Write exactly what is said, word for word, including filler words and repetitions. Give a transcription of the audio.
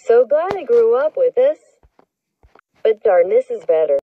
So glad I grew up with this. But darn, this is better.